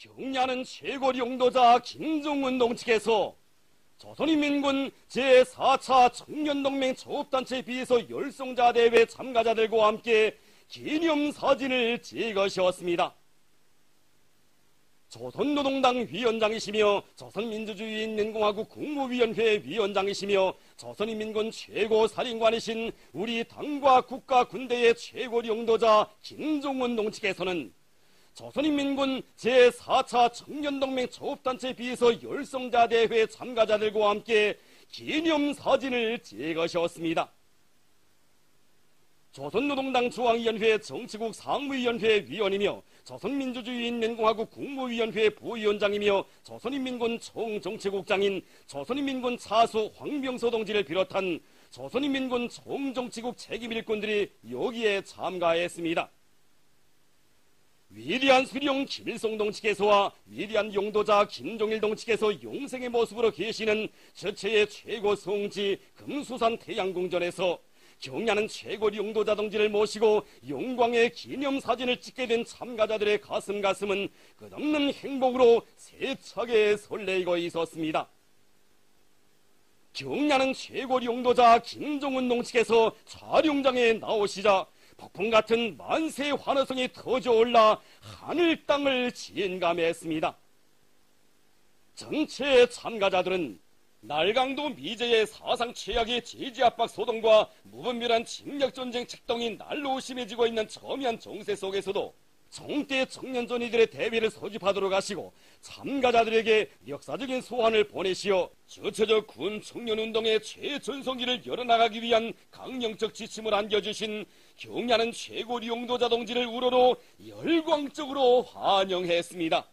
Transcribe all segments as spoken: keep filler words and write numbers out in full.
경야는 최고 용도자 김종운 측에서 조선인민군 제사 차 청년동맹 조업단체에 비해서 열성자대회 참가자들과 함께 기념사진을 찍으셨습니다. 조선노동당 위원장이시며 조선민주주의인민공화국 국무위원회 위원장이시며 조선인민군 최고사령관이신 우리 당과 국가 군대의 최고 용도자 김종운 동측에서는 조선인민군 제사 차 청년동맹 조업단체에 비해서 열성자대회 참가자들과 함께 기념사진을 찍으셨습니다. 조선노동당 중앙위원회 정치국 상무위원회 위원이며 조선민주주의인민공화국 국무위원회 부위원장이며 조선인민군 총정치국장인 조선인민군 차수 황병서 동지를 비롯한 조선인민군 총정치국 책임일꾼들이 여기에 참가했습니다. 위대한 수령 김일성 동측에서와 위대한 용도자 김종일 동측에서 용생의 모습으로 계시는 저체의 최고 성지 금수산 태양궁전에서 경야는 최고 용도자 동지를 모시고 영광의 기념사진을 찍게 된 참가자들의 가슴 가슴은 끝없는 행복으로 세차게 설레이고 있었습니다. 경야는 최고 용도자 김종운 동측에서 촬영장에 나오시자 폭풍 같은 만세 환호성이 터져올라 하늘 땅을 진감했습니다. 전체 참가자들은 날강도 미제의 사상 최악의 제지 압박 소동과 무분별한 징력전쟁 책동이 날로 심해지고 있는 첨예한 정세 속에서도 정대 청년전이들의 대회를 소집하도록 하시고 참가자들에게 역사적인 소환을 보내시어 저체적 군 청년운동의 최전성기를 열어나가기 위한 강령적 지침을 안겨주신 경야는 최고 용도자 동지를 우러러 열광적으로 환영했습니다.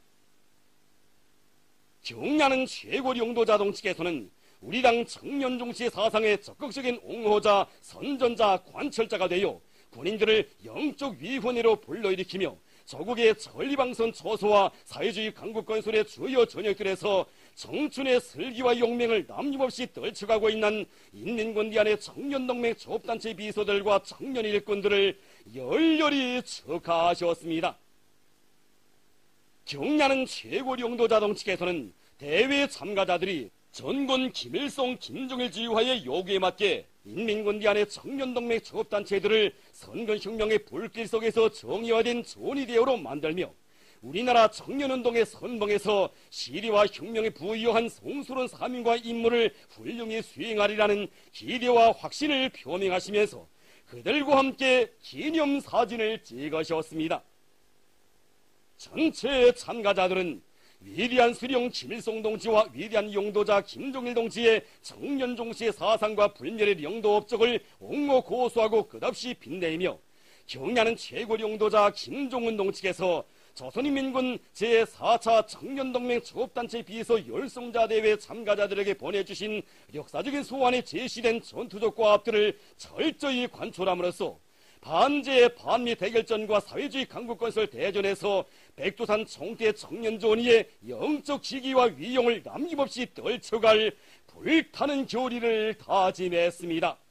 경야는 최고 용도자 동측에서는 우리 당 청년종치의 사상의 적극적인 옹호자, 선전자, 관철자가 되어 군인들을 영적 위원회로 불러일으키며 조국의 전리방선 초소와 사회주의 강국 건설의 주요 전역들에서 청춘의 슬기와 용맹을 남김없이 떨쳐가고 있는 인민군대 안의 청년동맹 조업단체 비서들과 청년 일꾼들을 열렬히 축하하셨습니다. 경야는 최고 용도자 동측에서는 대회 참가자들이 전군 김일성 김종일 지휘하의 요구에 맞게 인민군대 안의 청년동맹 조업단체들을 선건혁명의 불길 속에서 정의화된 전위대회로 만들며 우리나라 청년운동의 선봉에서 시리와 혁명에 부유한 성스러운 사명과 임무를 훌륭히 수행하리라는 기대와 확신을 표명하시면서 그들과 함께 기념사진을 찍으셨습니다. 전체 참가자들은 위대한 수령 김일성 동지와 위대한 용도자 김종일 동지의 청년종시의 사상과 불멸의 영도 업적을 옹호 고수하고 끝없이 빛내며 경야는 최고 용도자 김종운 동측에서 조선인민군 제사 차 청년동맹 조업단체에 비해서 열성자대회 참가자들에게 보내주신 역사적인 소환에 제시된 전투적 과업들을 철저히 관철함으로써 반제 반미 대결전과 사회주의 강국건설 대전에서 백두산 총대 청년전의의 영적 지기와 위용을 남김없이 떨쳐갈 불타는 교리를 다짐했습니다.